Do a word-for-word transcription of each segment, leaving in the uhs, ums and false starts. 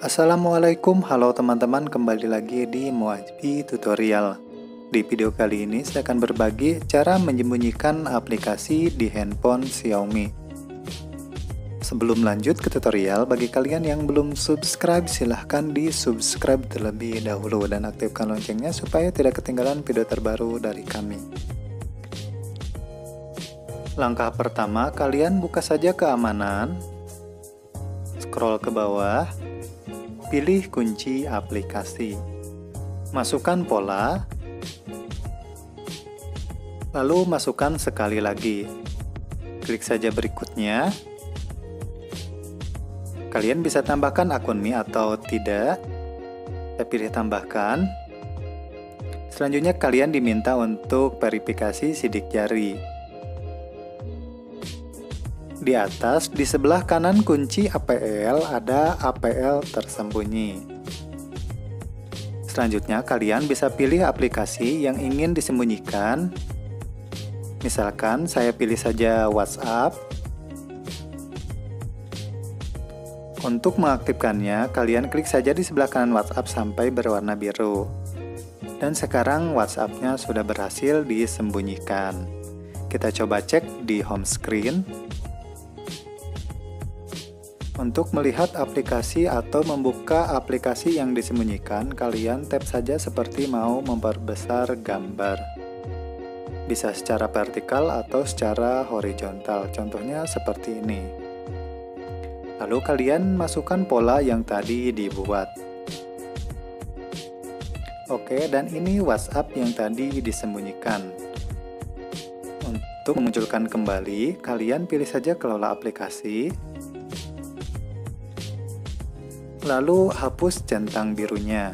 Assalamualaikum, halo teman-teman, kembali lagi di Muajbi Tutorial. Di video kali ini saya akan berbagi cara menyembunyikan aplikasi di handphone Xiaomi. Sebelum lanjut ke tutorial, bagi kalian yang belum subscribe, silahkan di subscribe terlebih dahulu dan aktifkan loncengnya supaya tidak ketinggalan video terbaru dari kami. Langkah pertama, kalian buka saja keamanan, scroll ke bawah, pilih kunci aplikasi, masukkan pola, lalu masukkan sekali lagi, klik saja berikutnya. Kalian bisa tambahkan akun Mi atau tidak, saya pilih tambahkan. Selanjutnya kalian diminta untuk verifikasi sidik jari. Di atas, di sebelah kanan kunci A P L ada A P L tersembunyi. Selanjutnya, kalian bisa pilih aplikasi yang ingin disembunyikan. Misalkan, saya pilih saja WhatsApp. Untuk mengaktifkannya, kalian klik saja di sebelah kanan WhatsApp sampai berwarna biru. Dan sekarang WhatsApp-nya sudah berhasil disembunyikan. Kita coba cek di home screen. Untuk melihat aplikasi atau membuka aplikasi yang disembunyikan, kalian tap saja seperti mau memperbesar gambar. Bisa secara vertikal atau secara horizontal, contohnya seperti ini. Lalu kalian masukkan pola yang tadi dibuat. Oke, dan ini WhatsApp yang tadi disembunyikan. Untuk memunculkan kembali, kalian pilih saja kelola aplikasi. Lalu hapus centang birunya.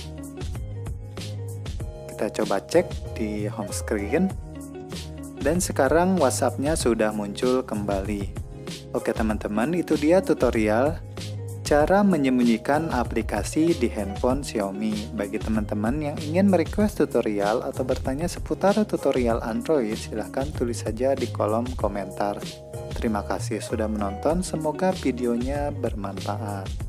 Kita coba cek di home screen. Dan sekarang WhatsApp-nya sudah muncul kembali. Oke teman-teman, itu dia tutorial cara menyembunyikan aplikasi di handphone Xiaomi. Bagi teman-teman yang ingin merequest tutorial atau bertanya seputar tutorial Android, silahkan tulis saja di kolom komentar. Terima kasih sudah menonton, semoga videonya bermanfaat.